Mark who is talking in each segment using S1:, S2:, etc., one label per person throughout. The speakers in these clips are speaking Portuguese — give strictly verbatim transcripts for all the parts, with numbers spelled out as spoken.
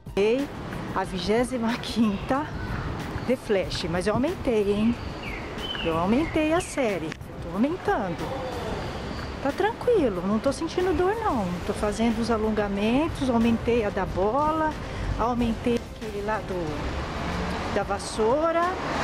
S1: A vigésima quinta The Flash, mas eu aumentei, hein? Eu aumentei a série, tô aumentando. Tá tranquilo, não tô sentindo dor não. Tô fazendo os alongamentos, aumentei a da bola, aumentei aquele lá do, da vassoura.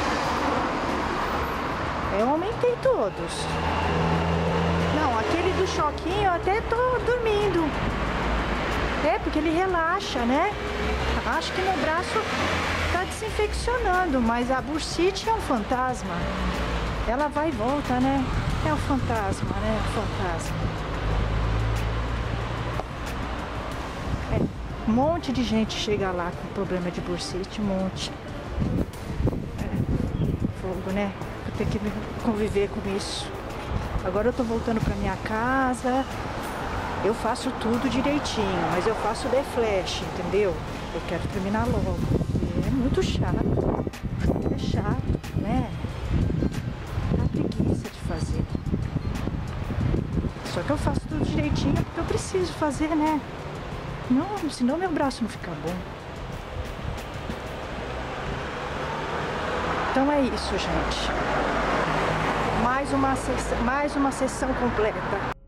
S1: Eu aumentei todos. Não, aquele do choquinho eu até tô dormindo. É, porque ele relaxa, né? Acho que meu braço tá desinfeccionando, mas a bursite é um fantasma. Ela vai e volta, né? É o fantasma, né? O fantasma. É, um monte de gente chega lá com problema de bursite, um monte. É, fogo, né? Eu tenho que conviver com isso. Agora eu tô voltando pra minha casa. Eu faço tudo direitinho, mas eu faço The Flash, entendeu? Eu quero terminar logo. É muito chato. É chato, né? Dá preguiça de fazer. Só que eu faço tudo direitinho porque eu preciso fazer, né? Não, senão meu braço não fica bom. Então é isso, gente. Mais uma sessão, mais uma sessão completa.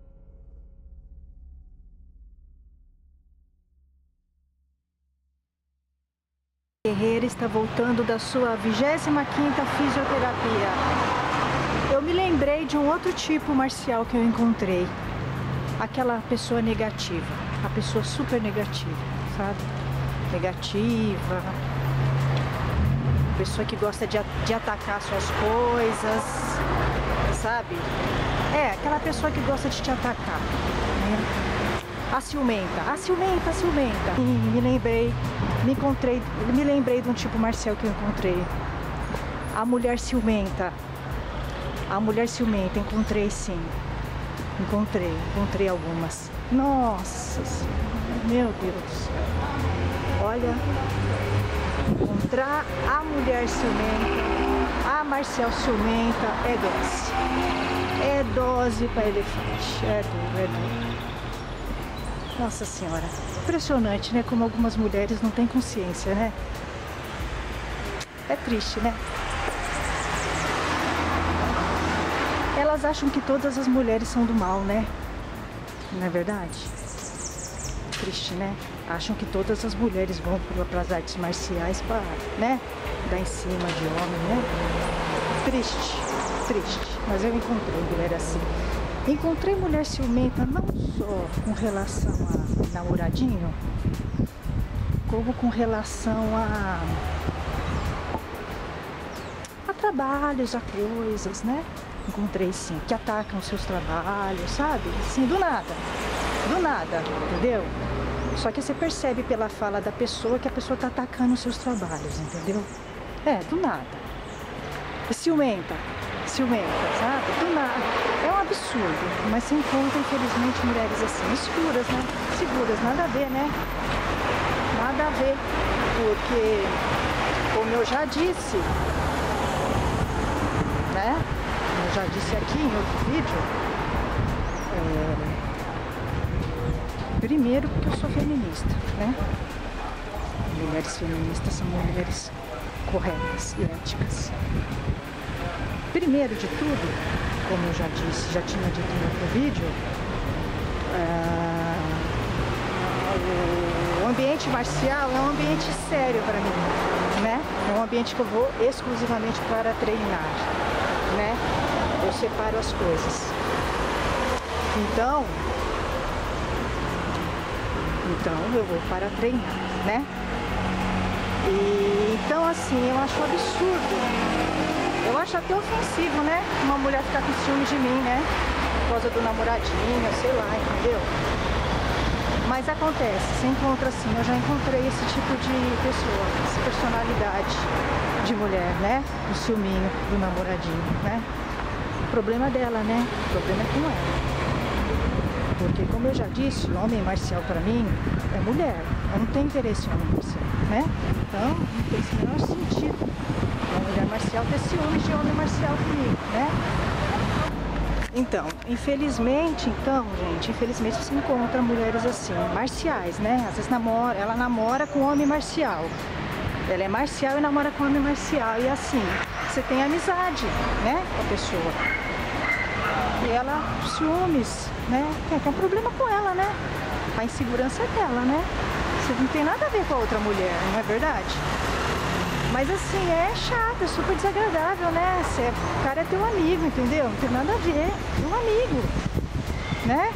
S1: Guerreira está voltando da sua vigésima quinta fisioterapia. Eu me lembrei de um outro tipo marcial que eu encontrei. Aquela pessoa negativa, a pessoa super negativa, sabe? Negativa, pessoa que gosta de, de atacar suas coisas, sabe? É, aquela pessoa que gosta de te atacar, né? A ciumenta, a ciumenta, a ciumenta. E me lembrei, me encontrei, me lembrei de um tipo marcial que eu encontrei. A mulher ciumenta. A mulher ciumenta, encontrei sim. Encontrei, encontrei algumas. Nossa Senhora, meu Deus. Olha, encontrar a mulher ciumenta, a marcial ciumenta é dose. É dose para elefante. É duro, é duro. Nossa Senhora, impressionante, né? Como algumas mulheres não têm consciência, né? É triste, né? Elas acham que todas as mulheres são do mal, né? Não é verdade? Triste, né? Acham que todas as mulheres vão para as artes marciais para, né? Dar em cima de homem, né? Triste, triste. Mas eu encontrei mulher assim. Encontrei mulher ciumenta não só com relação a namoradinho, como com relação a, a trabalhos, a coisas, né? Encontrei sim, que atacam seus trabalhos, sabe? Sim, do nada, do nada, entendeu? Só que você percebe pela fala da pessoa que a pessoa tá atacando os seus trabalhos, entendeu? É, do nada. Ciumenta, ciumenta, sabe? Do nada. É um absurdo, mas se encontra, infelizmente, mulheres assim, escuras, né? Seguras, nada a ver, né? Nada a ver, porque, como eu já disse, né? Como eu já disse aqui em outro vídeo, é... primeiro porque eu sou feminista, né? Mulheres feministas são mulheres corretas e éticas. Primeiro de tudo, como eu já disse, já tinha dito em outro vídeo, uh, o ambiente marcial é um ambiente sério para mim, né? É um ambiente que eu vou exclusivamente para treinar, né? Eu separo as coisas. Então, então eu vou para treinar, né? E, então, assim, eu acho um absurdo. Eu acho até ofensivo, né? Uma mulher ficar com ciúme de mim, né? Por causa do namoradinho, sei lá, entendeu? Mas acontece, você encontra assim, eu já encontrei esse tipo de pessoa, essa personalidade de mulher, né? O ciúminho do namoradinho, né? O problema dela, né? O problema é com ela. Porque, como eu já disse, o homem marcial pra mim é mulher. Eu não tenho interesse em homem marcial, né? Então, não tem esse menor sentido uma mulher marcial ter ciúmes de homem marcial comigo, né? Então, infelizmente, então, gente, infelizmente você encontra mulheres assim, marciais, né? Às vezes namora, ela namora com homem marcial. Ela é marcial e namora com homem marcial. E assim, você tem amizade, né, com a pessoa. E ela, ciúmes, né? Tem, tem um problema com ela, né? A insegurança é dela, né? Você não tem nada a ver com a outra mulher, não é verdade? Mas assim, é chato, é super desagradável, né? Você, o cara é teu amigo, entendeu? Não tem nada a ver, é um amigo, né?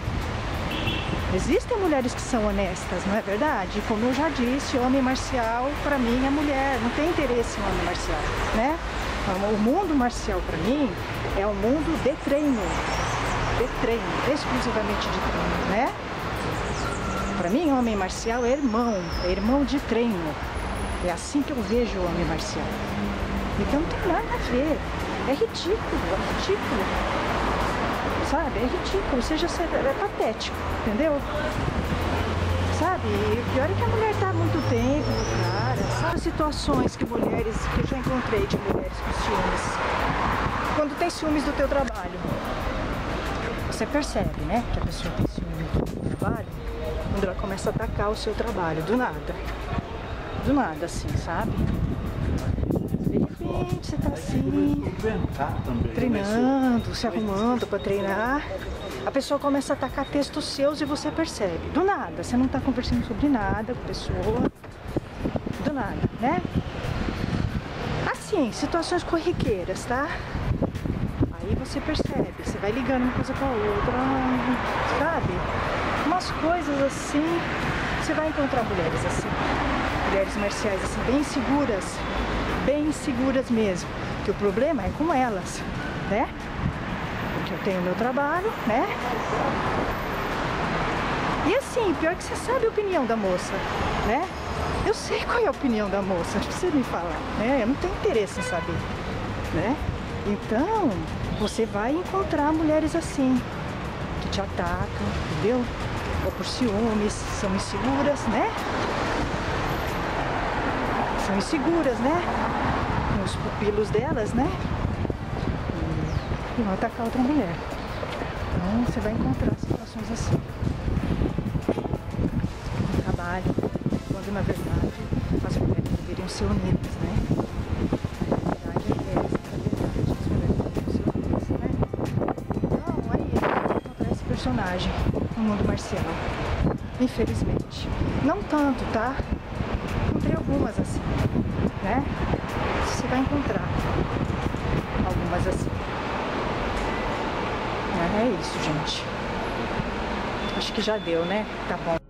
S1: Existem mulheres que são honestas, não é verdade? Como eu já disse, homem marcial, pra mim, é mulher, não tem interesse em homem marcial, né? O mundo marcial, pra mim, é um mundo de treino, de treino, exclusivamente de treino, né? Pra mim, homem marcial é irmão, é irmão de treino. É assim que eu vejo o homem marcial. Então não tem nada a ver. É ridículo, é ridículo. Sabe? É ridículo. Ou seja, é patético, entendeu? Sabe? E o pior é que a mulher tá há muito tempo no cara. Sabe as situações que mulheres, que eu já encontrei de mulheres com ciúmes. Quando tem ciúmes do teu trabalho, você percebe, né? Que a pessoa tem ciúmes do teu trabalho quando ela começa a atacar o seu trabalho, do nada. Do nada, assim, sabe? De repente você tá assim, treinando, se arrumando pra treinar. A pessoa começa a atacar textos seus e você percebe. Do nada, você não tá conversando sobre nada com a pessoa. Do nada, né? Assim, situações corriqueiras, tá? Aí você percebe, você vai ligando uma coisa com a outra, sabe? Umas coisas assim, você vai encontrar mulheres assim. Mulheres marciais assim, bem seguras, bem inseguras mesmo, que o problema é com elas, né? Porque eu tenho meu trabalho, né? E assim, pior que você sabe a opinião da moça, né? Eu sei qual é a opinião da moça, não precisa me falar, né? Eu não tenho interesse em saber, né? Então, você vai encontrar mulheres assim, que te atacam, entendeu? Ou por ciúmes, são inseguras, né? São inseguras, né? Nos pupilos delas, né? E vão atacar outra mulher. Então você vai encontrar situações assim. No trabalho, quando na verdade as mulheres deveriam ser unidas, né? Na verdade é essa, na verdade as mulheres deveriam ser unidas, né? Então aí vai encontrar esse personagem no mundo marcial. Infelizmente. Não tanto, tá? Encontrei algumas assim, né? Você vai encontrar algumas assim. É isso, gente. Acho que já deu, né? Tá bom.